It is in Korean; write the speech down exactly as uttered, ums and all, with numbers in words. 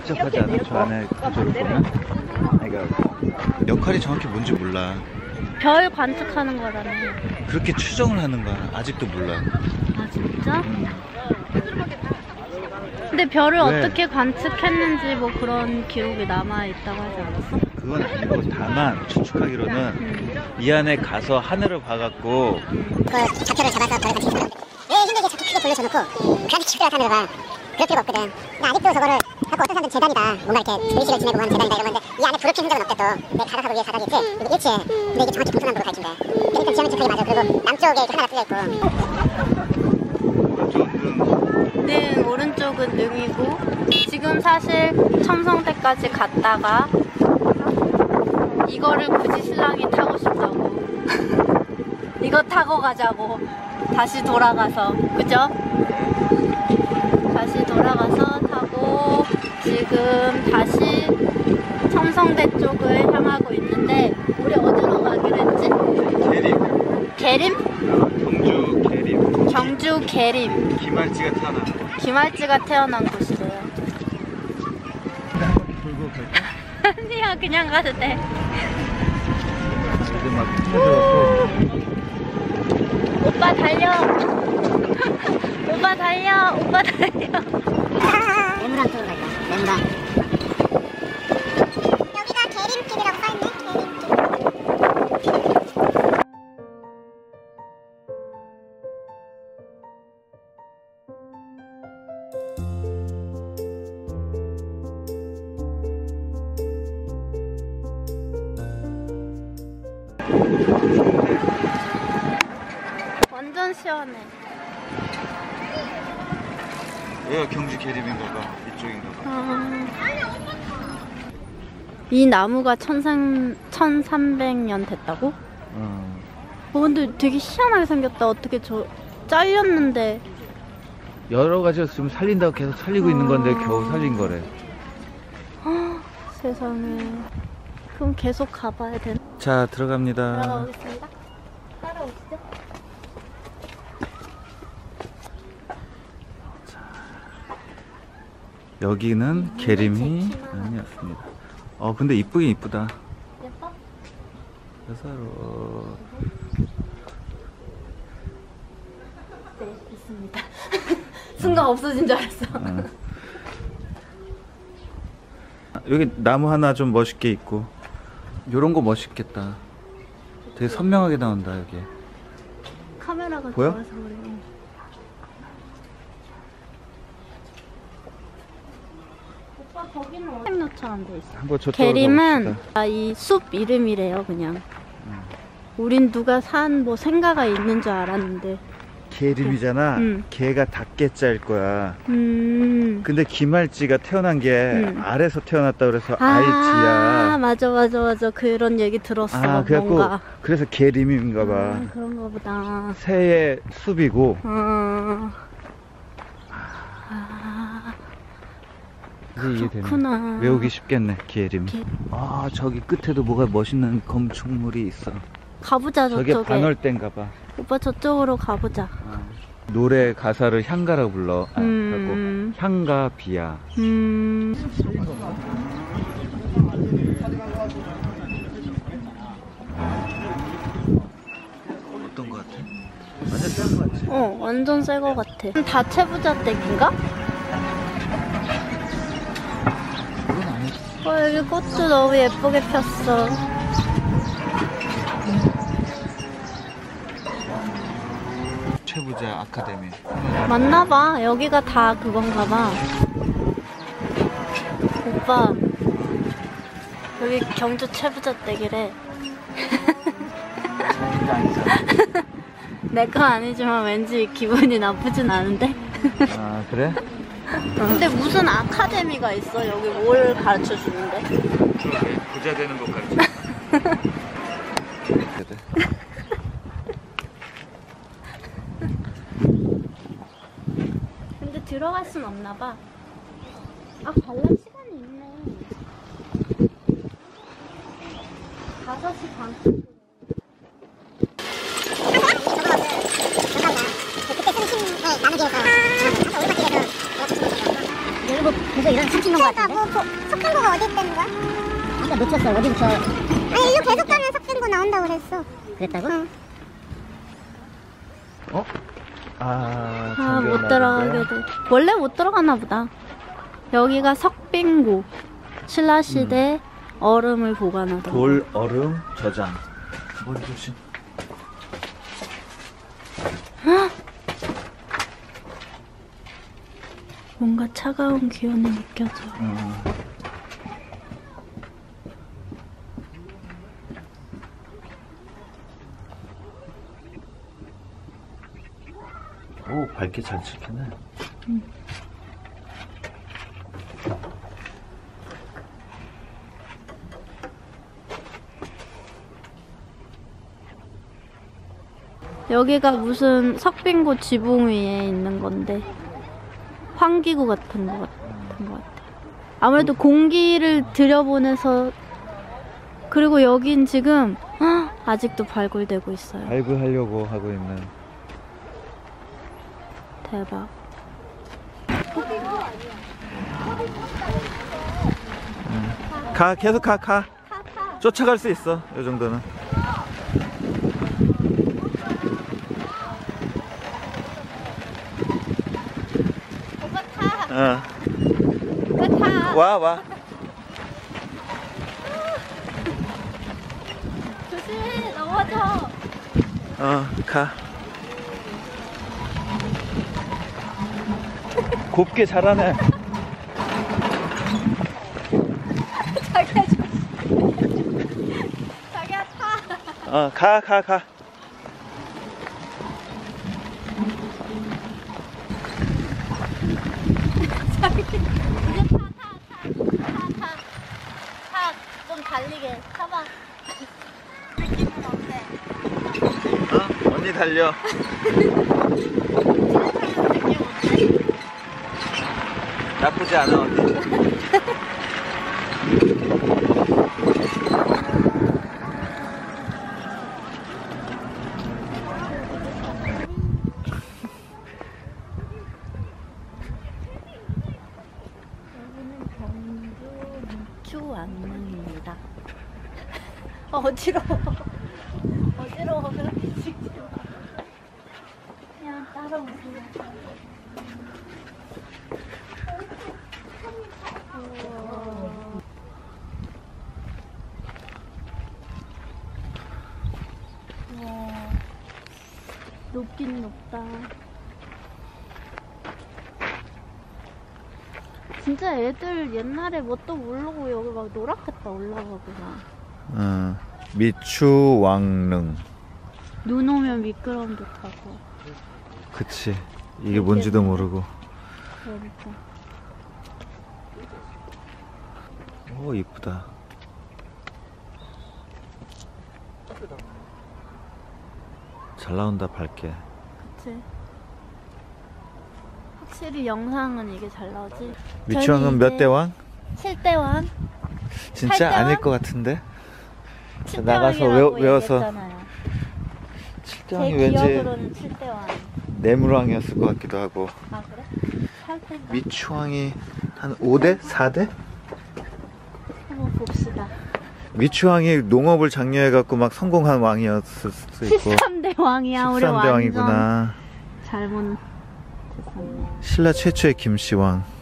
복잡하지 않아? 저 안에 구조를 보면? 그러니까 역할이 정확히 뭔지 몰라. 별 관측하는 거라네. 그렇게 추정을 하는 거야. 아직도 몰라. 아 진짜? 음. 근데 별을 왜? 어떻게 관측했는지 뭐 그런 기록이 남아있다고 하지 않았어? 그건 아니고 다만 추측하기로는 음. 이 안에 가서 하늘을 봐갖고 그 좌표를 잡아서 별을 같이 있어. 왜 힘들게 저렇게 크게 돌려줘놓고 그렇게 기술을 하늘을 봐. 그럴 필요가 없거든. 근데 아직도 저거를 갖고 어떤 사람들은 재단이다. 뭔가 이렇게 의식을 지내고 하는 재단이다 이런 건데 이 안에 불을 핀 흔적은 없대 또. 내 가닥하고 위에 가닥이 있지? 이게 일치해. 근데 이게 정확히 동서남북으로 가르친대. 그러니까 지형은 정확하게 맞아. 그리고 남쪽에 이렇게 하나가 뚫려 있고. 네, 오른쪽은 능이고 지금 사실 첨성대까지 갔다가 이거를 굳이 신랑이 타고 싶다고 이거 타고 가자고 다시 돌아가서 그죠? 다시 돌아가서 타고 지금 다시 첨성대 쪽을 향하고 있는데 우리 어디로 가기로 했지? 계림. 계림? 경주 계림. 경주 계림. 기말지가 태어난 기말지가 태어난 곳이래요. 돌고 갈까? 아니야 그냥 가도 돼. 이제 막 터져갖고 오빠 달려. 오빠 달려. 오빠 달려. 매물항 쪽으로 갈까? 매물항. 여기가 계림길이라고 써있네. 계림길. 완전 시원해. 여기가 경주 계림인가봐. 이쪽인가봐. 아... 이 나무가 천삼, 천삼백 년 됐다고? 어. 어, 근데 되게 희한하게 생겼다. 어떻게 저 잘렸는데. 여러 가지가 지금 살린다고 계속 살리고 있는 건데 겨우 살린 거래. 헉, 세상에. 그럼 계속 가봐야 되나? 자, 들어갑니다. 들어가보겠습니다. 따라오시죠. 여기는 계림이 아니었습니다. 어, 근데 이쁘긴 이쁘다. 예뻐? 여사로. 네, 있습니다. 순간 없어진 줄 알았어. 어. 여기 나무 하나 좀 멋있게 있고. 요런 거 멋있겠다. 되게 선명하게 나온다, 여기. 카메라가 보여? 좋아서 그래요. 오빠 거기는 어색노처럼 돼 있어. 한번 저쪽으로 계림은 가봅시다. 아, 이 숲 이름이래요, 그냥. 음. 우린 누가 산 뭐 생가가 있는 줄 알았는데. 계림이잖아. 음. 개가 닭개자일 거야. 음. 근데 기말지가 태어난 게 음. 아래서 태어났다 그래서 아, 알지야. 맞아, 맞아, 맞아. 그런 얘기 들었어. 아, 그래갖고 뭔가. 그래서 계림인가 봐. 아, 그런가 보다. 새의 숲이고. 어. 아, 이제 이해되네. 그렇구나. 외우기 쉽겠네, 계림. 게- 아, 저기 끝에도 뭐가 멋있는 건축물이 있어. 가보자, 저게 저쪽에. 반월대인가 봐. 오빠 저쪽으로 가보자. 어. 노래 가사를 향가라고 불러. 아, 음. 그리고 향가 비야. 음. 어떤 거 같아? 완전 싼 거 같지? 어, 완전 새 거 같아. 다 채부자댁인가? 그건 아니지. 어, 여기 꽃도 너무 예쁘게 폈어. 최부자 아카데미. 맞나봐. 여기가 다 그건가 봐. 오빠, 여기 경주 채부자댁이래. 내 거 아니지만 왠지 기분이 나쁘진 않은데? 아, 그래? 근데 무슨 아카데미가 있어? 여기 뭘 가르쳐 주는데? 그러게. 부자 되는 것 같지? 근데 들어갈 순 없나 봐. 아, 관람 시간이 있네. 다섯 시 반. 그때 쓰신 나누기에서 우리가 길에서 그리고 보세요. 또 이런 삼킨 거 같은데? 뭐, 뭐 섞인 거가 어디 있다는 거야? 아까 놓쳤어. 어디 붙여? 아니 이거 계속 가면 섞인 거 나온다고 그랬어. 그랬다고? 응. 어? 아, 아, 못 들어가게 돼. 원래 못 들어가나 보다. 여기가 석빙고. 신라시대 음. 얼음을 보관하던 돌 얼음 저장. 머리 조심. 뭔가 차가운 기운이 느껴져. 음. 오, 밝게 잘 찍히네. 음. 여기가 무슨 석빙고 지붕 위에 있는 건데 환기구 같은 거 같은 것 같아. 아무래도 공기를 들여보내서. 그리고 여긴 지금 헉, 아직도 발굴되고 있어요. 발굴하려고 하고 있는. 대박. 응. 가, 계속 가, 가. 쫓아갈 수 있어, 이 정도는. 오빠 타. 어. 오빠 타. 와, 와. 조심, 넘어져. 어, 가. 곱게 잘하네. 자기야 조심. 자기야 타. 어, 가, 가, 가. 자기 이제 타, 타, 타, 타, 타. 타, 좀 달리게 타봐. 느낌은 어때? 어? 언니 달려. 나쁘지 않아, 언니. 여기는 경주 미추왕릉입니다. 어, 어지러워. 어지러워. 그렇게 찍지 마. 그냥 따라오세요. 우와. 높긴 높다. 진짜 애들 옛날에 뭣도 모르고 여기 막 놀았겠다. 올라가거나. 어, 미추왕릉. 눈 오면 미끄럼도 타고. 그치. 이게 뭔지도 모르고. 그러니까. 오, 이쁘다. 잘 나온다, 밝게. 그치. 확실히 영상은 이게 잘 나오지. 미추왕은 몇 대왕? 칠 대왕? 진짜 팔 대왕? 아닐 것 같은데? 칠 나가서 대왕이라고 외워, 외워서. 얘기했잖아요. 칠 제 대왕이 왠지 기억으로는 칠 대왕. 내물왕이었을 것 같기도 하고. 아 그래? 팔 대인가? 미추왕이 한 오 대? 사 대? 한번 봅시다. 미추왕이 농업을 장려해갖고 막 성공한 왕이었을 수도 있고. 십삼 대 왕이야. 우리 십삼 대 완전 왕이구나. 잘못 됐었네. 신라 최초의 김씨왕.